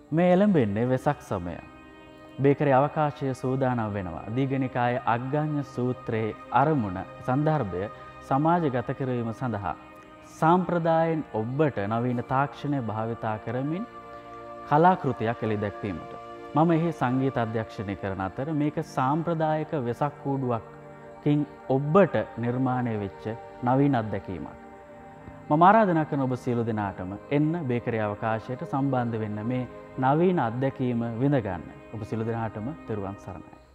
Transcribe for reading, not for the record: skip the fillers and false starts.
මේ එළඹෙන්නේ වෙසක් සමය. බේකරි අවකාශය සූදානම් වෙනවා. දීඝනිකායේ අග්ගඤ්ඤ සූත්‍රයේ අරමුණ සන්දර්භය සමාජගත කිරීම සඳහා සාම්ප්‍රදායෙන් ඔබට නවීන තාක්ෂණය භාවිතා කරමින් කලාකෘතියක් එළි දැක්වීමට. මම එහි සංගීත අධ්‍යක්ෂණය කරන අතර මේක සාම්ප්‍රදායික වෙසක් කූඩුවකින් ඔබට නිර්මාණය වෙච්ච නවීන අත්දැකීමක්. මම ආරාධනා කරන ඔබ සියලු දෙනාටම එන්න බේකරි අවකාශයට සම්බන්ධ වෙන්න මේ නවීන අත්දැකීම විඳ ගන්න. ඔබ සියලු දෙනාටම තෙරුවන් සරණයි.